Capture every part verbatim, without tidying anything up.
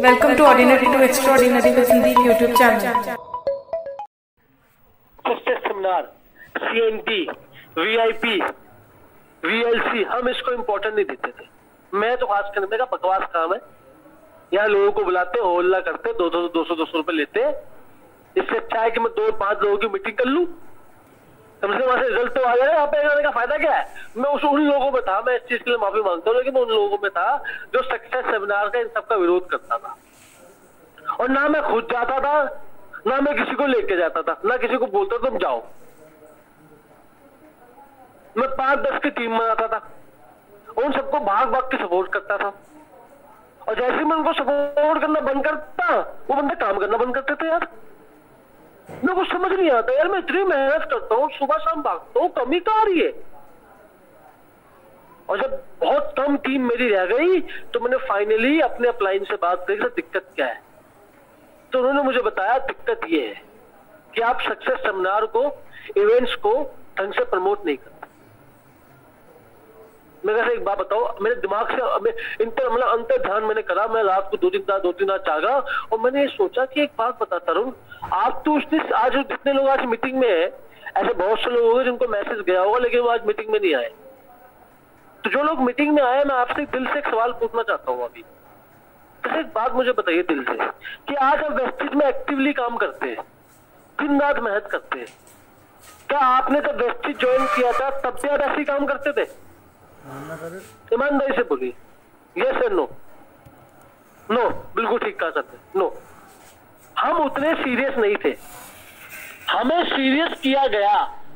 Welcome to Ordinary to Extraordinary with Sandeep YouTube channel. Seminar, CNT, VIP, VLC, हम इसको important नहीं देते थे। मैं तो खास करने का बकवास काम है। यहाँ लोगों को बुलाते, होल्ला करते, दो सौ दो सौ दो सौ रुपए लेते। इससे अच्छा है कि मैं दो पांच लोगों की मीटिंग कर लूं, कम से कम वहां से रिजल्ट तो आ जाए। यहाँ पे आने का फायदा क्या है? मैं उस उन लोगों में था, मैं इस चीज के लिए माफी मांगता हूँ, लेकिन मैं उन लोगों में था जो सक्सेस सेमिनार का इन सबका विरोध करता था। और ना मैं खुद जाता था, ना मैं किसी को लेके जाता था, ना किसी को बोलता तुम जाओ। मैं पांच दस की टीम बनाता था, उन सबको भाग भाग के सपोर्ट करता था। और जैसे मैं उनको सपोर्ट करना बंद करता, वो बंदे काम करना बंद करते थे। यार मेरे को समझ नहीं आता, यार मैं इतनी मेहनत करता हूँ, सुबह शाम भागता हूँ, कमी कहाँ आ रही है? और जब बहुत कम टीम मेरी रह गई तो मैंने फाइनली अपने अपलाइन से बात करी, दिक्कत क्या है। तो उन्होंने मुझे बताया दिक्कत ये है कि आप सक्सेस सेमिनार को, इवेंट्स को ढंग से प्रमोट नहीं करते। मैं कैसे एक बात बताओ, मेरे दिमाग से इंटर मतलब अंतर ध्यान मैंने करा। मैं रात को दो दिन रात दो तीन रात जागा और मैंने ये सोचा कि एक बात बताता रहूं, आप तो उस दिन आज जितने लोग आज मीटिंग में है, ऐसे बहुत से लोग होंगे जिनको मैसेज गया होगा लेकिन वो आज मीटिंग में नहीं आए। तो जो लोग मीटिंग में आए, मैं आपसे दिल से एक सवाल पूछना चाहता हूँ अभी। तो एक बात मुझे बताइए दिल से कि आज हम वेस्टेज में एक्टिवली काम करते हैं, दिन रात मेहनत करते हैं। क्या आपने जब वेस्टेज ज्वाइन किया था तब भी आप ऐसे ही काम करते थे? ईमानदारी से बोलिए, यस और नो? नो, बिल्कुल ठीक कहा सर, नो। हम उतने सीरियस नहीं थे, हमें सीरियस किया गया।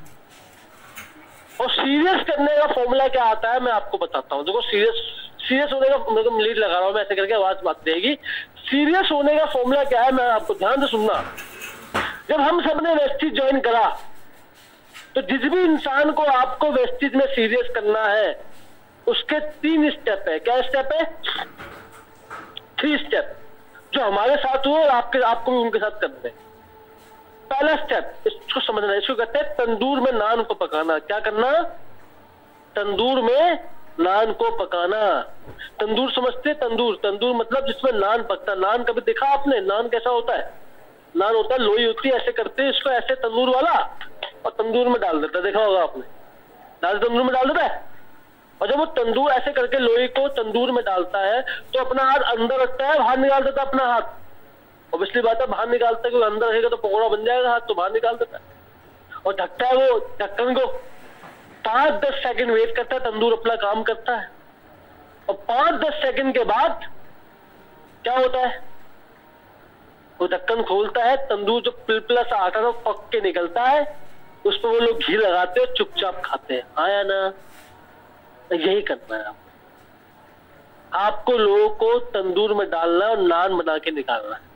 और सीरियस करने का फॉर्मूला क्या आता है मैं आपको बताता हूँ। देखो, सीरियस सीरियस होने का, मेरे को लीड लगा रहा हूँ मैं, ऐसे करके आवाज बात देगी। सीरियस होने का फॉर्मूला क्या है, मैं आपको ध्यान से सुनना। जब हम सबने वेस्टेज ज्वाइन करा तो जिस भी इंसान को आपको वेस्टेज में सीरियस करना है उसके तीन स्टेप है। क्या स्टेप है? थ्री स्टेप, जो हमारे साथ हुए और आपके आपको भी उनके साथ करना है। पहला स्टेप, इसको समझना, इसको कहते हैं तंदूर में नान को पकाना। क्या करना? तंदूर में नान को पकाना। तंदूर समझते? तंदूर, तंदूर मतलब जिसमें नान पकता। नान कभी देखा आपने? नान कैसा होता है? नान होता है, लोई होती है, ऐसे करते हैं इसको, ऐसे तंदूर वाला, और तंदूर में डाल देता है। देखा होगा आपने, डाल तंदूर में डाल देता है। और जब वो तंदूर ऐसे करके लोई को तंदूर में डालता है तो अपना हाथ अंदर रखता है, बाहर निकाल देता है अपना हाथ। ऑब्वियसली बात है, बाहर निकालता है, क्योंकि अंदर रहेगा तो पकौड़ा बन जाएगा हाथ, तो बाहर निकाल देता है। और ढकता है वो ढक्कन को, पांच दस सेकंड वेट करता है, तंदूर अपना काम करता है। और पांच दस सेकंड के बाद क्या होता है? वो ढक्कन खोलता है, तंदूर जो पिलपिला सा आटा था पक के निकलता है, उस पर वो लोग घी लगाते हैं, चुपचाप खाते हैं। आया ना? यही करना है आपको। आपको लोगों को तंदूर में डालना और नान बना के निकालना है।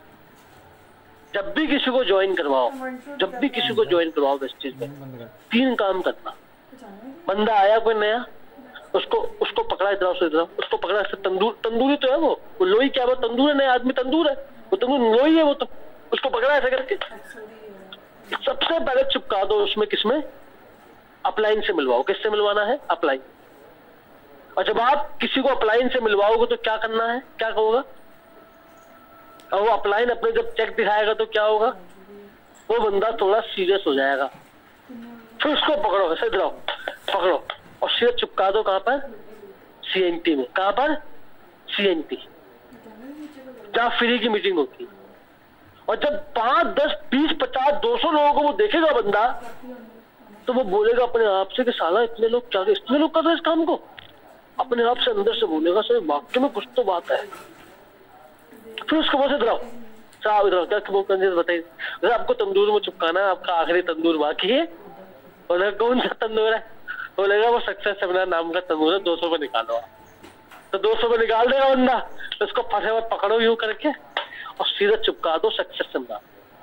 जब भी किसी को ज्वाइन करवाओ, जब भी किसी को ज्वाइन करवाओ वेस्टेज में, तीन काम करना। बंदा आया कोई नया, उसको उसको पकड़ा इधर से इधर, उसको पकड़ा से तंदूर, तंदूरी तो है वो, वो लोई क्या, वो तंदूर है, नया आदमी तंदूर है, वो तंदूर लोई है, वो तो उसको पकड़ा ऐसे करके सबसे पहले चिपका दो उसमें। किसमें? अपलाइन से मिलवाओ। किससे मिलवाना है? अपलाइन। और जब आप किसी को अपलाइन से मिलवाओगे तो क्या करना है, क्या होगा? और वो अपलाइन अपने जब चेक दिखाएगा तो क्या होगा? वो बंदा थोड़ा सीरियस हो जाएगा। फिर उसको पकड़ो, ऐसे दिलाओ, पकड़ो और सीधे चिपका दो। कहां पर? सीएनटी में। कहां पर? सीएनटी, जहां फ्री की मीटिंग होती। और जब पांच दस बीस पचास दो सौ लोगों को वो देखेगा बंदा, तो वो बोलेगा अपने आप से कि साला इतने लोग क्या, इतने लोग कर रहे हैं इस काम को। अपने आप से अंदर से बोलेगा, सर वाक्य में कुछ तो बात है। फिर उसको वैसे दिलाओ, साहब इधर क्या बताइए, आपको तंदूर में चिपकाना है, आपका आखिरी तंदूर बाकी है। बोलेगा कौन सा तंदूर है? बोलेगा वो सक्सेस सेमिनार नाम का तंदूर है, दो सौ रुपए निकालो। तो दो सौ रुपए निकाल देगा बंदा, तो उसको फंसे हुए पकड़ो यूं करके और सीधा चिपका दो सक्सेस सेमिनार,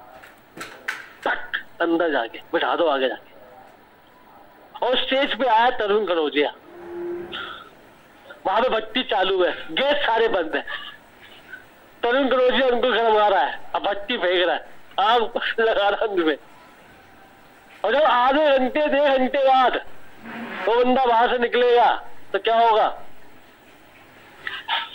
तक अंदर जाके बिठा दो आगे जाके। और स्टेज पे आया तरुण कनौजिया, वहां पे भट्टी चालू है, गेट सारे बंद है। तरुण कनौजिया उनको गर्म आ रहा है, अब भट्टी फेंक रहा है, आग लगा रहा है उनमें। और जब आधे घंटे डेढ़ घंटे बाद वो बंदा वहां से निकलेगा तो क्या होगा?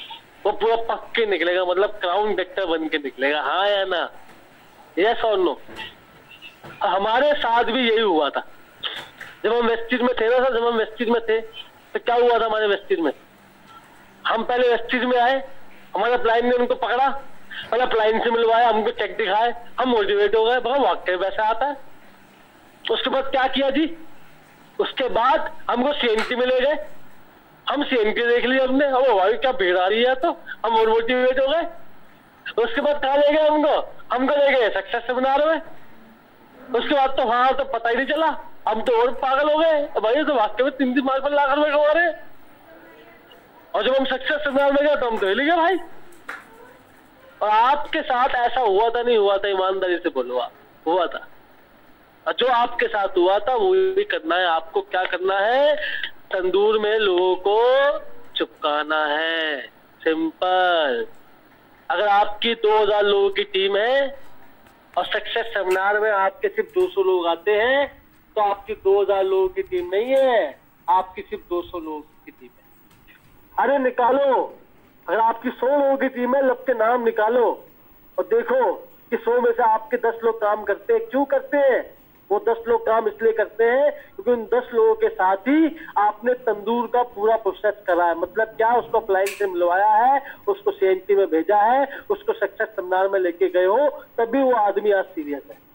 वो पूरा पक के निकलेगा, मतलब क्राउन वेक्टर बन के निकलेगा। हाँ या ना, यस और नो। हमारे साथ भी यही हुआ था जब हम वेस्टिज में थे ना सर। जब हम वेस्टिज में थे तो क्या हुआ था हमारे वेस्टिज में, हम पहले वेस्टिज में आए, हमारे प्लाइन ने उनको पकड़ा, पहले प्लाइन से मिलवाया, हमको चेक दिखाए, हम मोटिवेट हो गए, बहुत वाकई वैसा आता है। उसके बाद क्या किया जी, उसके बाद हमको सीएनटी में ले गए, हम सीएनटी देख लिया हमने, अब भाई क्या भीड़ आ रही है, तो हम और मोटिवेट हो गए। उसके बाद कहाँ ले गए हमको, हमको ले गए सक्सेस सेमिनार में। उसके बाद तो वहां तो पता ही नहीं चला, हम तो और पागल हो गए भाई, तो वाकई में तीन तीन लाख लाख रुपए कमा रहे। और जब हम सक्सेस सेमिनार में गए तो हम तो हिल गए भाई। और आपके साथ ऐसा हुआ था नहीं हुआ था, ईमानदारी से बोलो, आप हुआ था। और जो आपके साथ हुआ था वो भी करना है आपको। क्या करना है, तंदूर में लोगों को चिपकाना है, सिंपल। अगर आपकी दो हज़ार लोगों की टीम है और सक्सेस सेमिनार में आपके सिर्फ दो सौ लोग आते हैं, तो आपकी दो हज़ार लोगों की टीम नहीं है, आपकी सिर्फ दो सौ लोगों की टीम है। अरे निकालो, अगर आपकी सौ लोगों की टीम है, सबके नाम निकालो और देखो कि सौ में से आपके दस लोग काम करते हैं। क्यों करते हैं? वो दस लोग काम इसलिए करते हैं क्योंकि उन दस लोगों के साथ ही आपने तंदूर का पूरा प्रोसेस करा है। मतलब क्या, उसको क्लाइंट से मिलवाया है, उसको सीएनटी में भेजा है, उसको सक्सेस सेमिनार में लेके गए हो, तभी वो आदमी आज सीरियस है।